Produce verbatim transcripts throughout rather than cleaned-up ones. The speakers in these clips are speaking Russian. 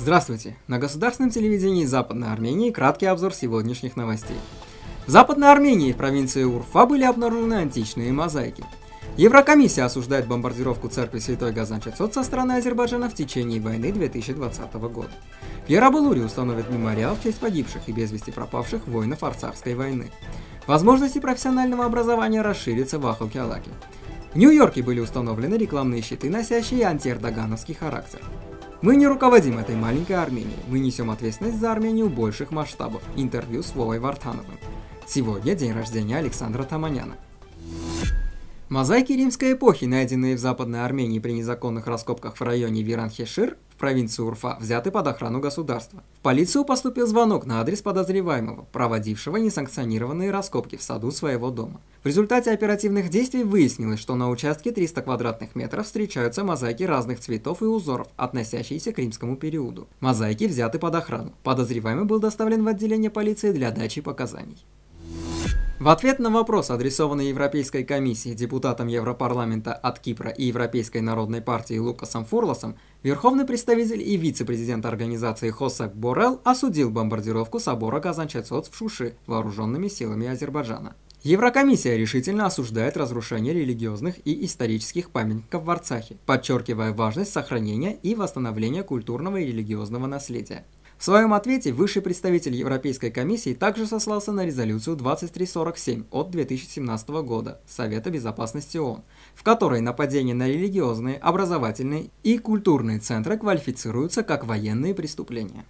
Здравствуйте! На государственном телевидении Западной Армении краткий обзор сегодняшних новостей. В Западной Армении в провинции Урфа были обнаружены античные мозаики. Еврокомиссия осуждает бомбардировку церкви Святой Газан-Чацот со стороны Азербайджана в течение войны две тысячи двадцатого года. В Ярабалуре установят мемориал в честь погибших и без вести пропавших воинов Арцахской войны. Возможности профессионального образования расширятся в Ахалкалаке. В Нью-Йорке были установлены рекламные щиты, носящие антиэрдогановский характер. Мы не руководим этой маленькой Арменией, мы несем ответственность за Армению больших масштабов. Интервью с Вовой Вартановым. Сегодня день рождения Александра Таманяна. Мозаики римской эпохи, найденные в Западной Армении при незаконных раскопках в районе Виран-Хешир, в провинции Урфа, взяты под охрану государства. В полицию поступил звонок на адрес подозреваемого, проводившего несанкционированные раскопки в саду своего дома. В результате оперативных действий выяснилось, что на участке триста квадратных метров встречаются мозаики разных цветов и узоров, относящиеся к римскому периоду. Мозаики взяты под охрану. Подозреваемый был доставлен в отделение полиции для дачи показаний. В ответ на вопрос, адресованный Европейской комиссии, депутатам Европарламента от Кипра и Европейской народной партии Лукасом Фурласом, верховный представитель и вице-президент организации Хосеп Боррелл осудил бомбардировку собора Газан-Чацот в Шуши вооруженными силами Азербайджана. Еврокомиссия решительно осуждает разрушение религиозных и исторических памятников в Арцахе, подчеркивая важность сохранения и восстановления культурного и религиозного наследия. В своем ответе высший представитель Европейской комиссии также сослался на резолюцию двадцать три сорок семь от две тысячи семнадцатого года Совета безопасности ООН, в которой нападения на религиозные, образовательные и культурные центры квалифицируются как военные преступления.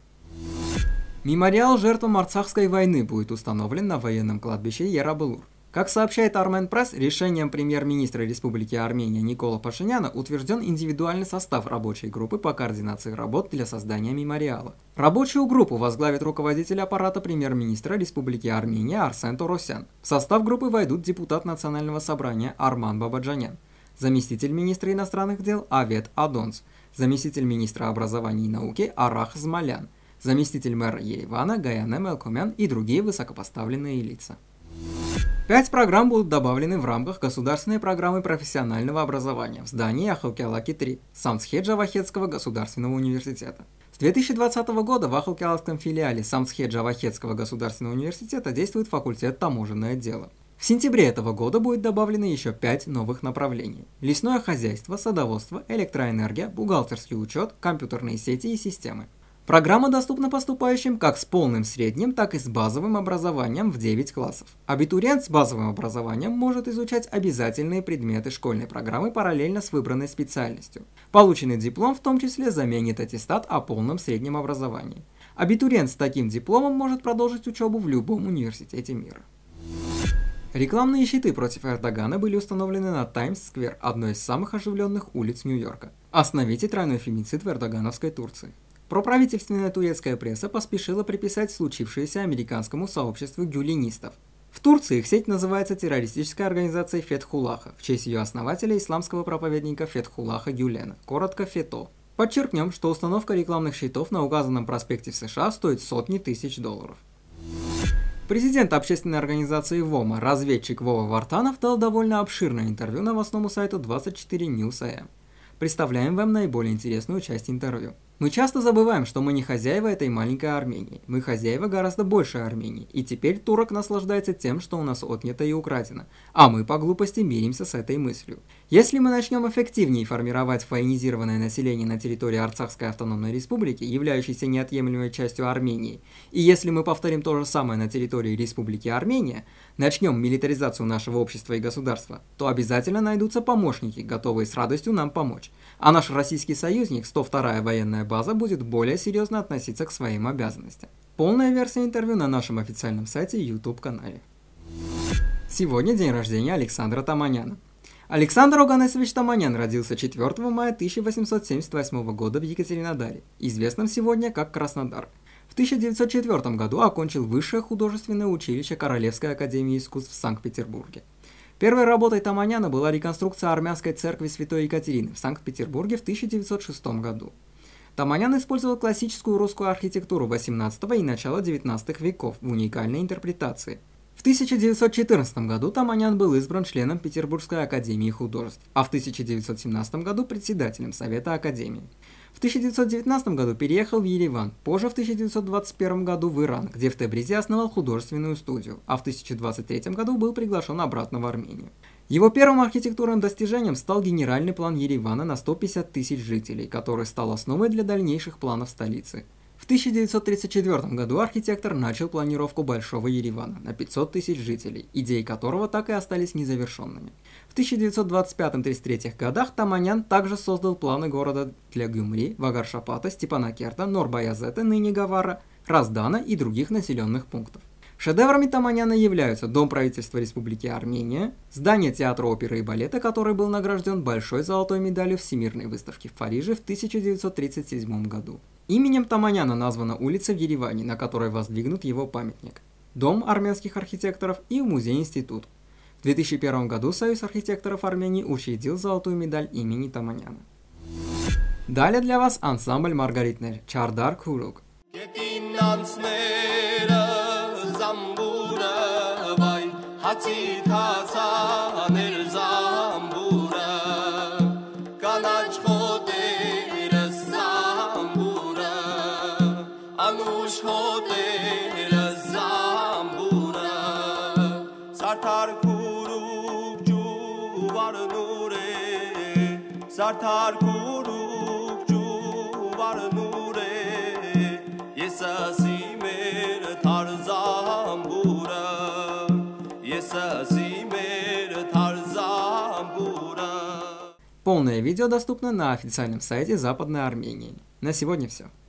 Мемориал жертвам Арцахской войны будет установлен на военном кладбище Ярабалур. Как сообщает Армен Пресс, решением премьер-министра Республики Армения Никола Пашиняна утвержден индивидуальный состав рабочей группы по координации работ для создания мемориала. Рабочую группу возглавит руководитель аппарата премьер-министра Республики Армения Арсен Торосян. В состав группы войдут депутат Национального собрания Арман Бабаджанян, заместитель министра иностранных дел Авет Адонс, заместитель министра образования и науки Арах Змалян, заместитель мэра Еревана Гаяне Мелкомян и другие высокопоставленные лица. Пять программ будут добавлены в рамках государственной программы профессионального образования в здании Ахалкалаки три Самсхе-Джавахетского государственного университета. С две тысячи двадцатого года в Ахалкалакском филиале Самсхе-Джавахетского государственного университета действует факультет таможенное дело. В сентябре этого года будет добавлено еще пять новых направлений: лесное хозяйство, садоводство, электроэнергия, бухгалтерский учет, компьютерные сети и системы. Программа доступна поступающим как с полным средним, так и с базовым образованием в девять классов. Абитуриент с базовым образованием может изучать обязательные предметы школьной программы параллельно с выбранной специальностью. Полученный диплом в том числе заменит аттестат о полном среднем образовании. Абитуриент с таким дипломом может продолжить учебу в любом университете мира. Рекламные щиты против Эрдогана были установлены на Таймс-сквер, одной из самых оживленных улиц Нью-Йорка. Остановите тройной фемицид в эрдогановской Турции. Проправительственная турецкая пресса поспешила приписать случившееся американскому сообществу гюленистов. В Турции их сеть называется террористической организацией Фетхуллаха, в честь ее основателя, исламского проповедника Фетхуллаха Гюлена, коротко ФЕТО. Подчеркнем, что установка рекламных щитов на указанном проспекте в США стоит сотни тысяч долларов. Президент общественной организации ВОМА, разведчик Вова Вартанов, дал довольно обширное интервью новостному сайту двадцать четыре ньюс эй эм. Представляем вам наиболее интересную часть интервью. Мы часто забываем, что мы не хозяева этой маленькой Армении, мы хозяева гораздо большей Армении, и теперь турок наслаждается тем, что у нас отнято и украдено, а мы по глупости миримся с этой мыслью. Если мы начнем эффективнее формировать военизированное население на территории Арцахской автономной республики, являющейся неотъемлемой частью Армении, и если мы повторим то же самое на территории Республики Армения, начнем милитаризацию нашего общества и государства, то обязательно найдутся помощники, готовые с радостью нам помочь, а наш российский союзник, сто вторая военная база, будет более серьезно относиться к своим обязанностям. Полная версия интервью на нашем официальном сайте YouTube-канале. Сегодня день рождения Александра Таманяна. Александр Оганесович Таманян родился четвёртого мая тысяча восемьсот семьдесят восьмого года в Екатеринодаре, известном сегодня как Краснодар. В тысяча девятьсот четвёртом году окончил Высшее художественное училище Королевской академии искусств в Санкт-Петербурге. Первой работой Таманяна была реконструкция армянской церкви Святой Екатерины в Санкт-Петербурге в тысяча девятьсот шестом году. Таманян использовал классическую русскую архитектуру восемнадцатого и начала девятнадцатых веков в уникальной интерпретации. В тысяча девятьсот четырнадцатом году Таманян был избран членом Петербургской академии художеств, а в тысяча девятьсот семнадцатом году председателем Совета Академии. В тысяча девятьсот девятнадцатом году переехал в Ереван, позже в тысяча девятьсот двадцать первом году в Иран, где в Тебризе основал художественную студию, а в тысяча девятьсот двадцать третьем году был приглашен обратно в Армению. Его первым архитектурным достижением стал генеральный план Еревана на сто пятьдесят тысяч жителей, который стал основой для дальнейших планов столицы. В тысяча девятьсот тридцать четвёртом году архитектор начал планировку Большого Еревана на пятьсот тысяч жителей, идеи которого так и остались незавершенными. В тысяча девятьсот двадцать пятом — тридцать третьем годах Таманян также создал планы города для Гюмри, Вагаршапата, Степанакерта, Норбаязета, ныне Гавара, Раздана и других населенных пунктов. Шедеврами Таманяна являются Дом правительства Республики Армения, здание театра оперы и балета, который был награжден большой золотой медалью Всемирной выставки в Париже в тысяча девятьсот тридцать седьмом году. Именем Таманяна названа улица в Ереване, на которой воздвигнут его памятник, Дом армянских архитекторов и музей-институт. В две тысячи первом году Союз архитекторов Армении учредил золотую медаль имени Таманяна. Далее для вас ансамбль Маргаритнер Чардар Курук. Sartar kuruk juvar nure Yesasi mer tarzambura Yesasi mer tarzambura. Полное видео доступно на официальном сайте Западной Армении. На сегодня все.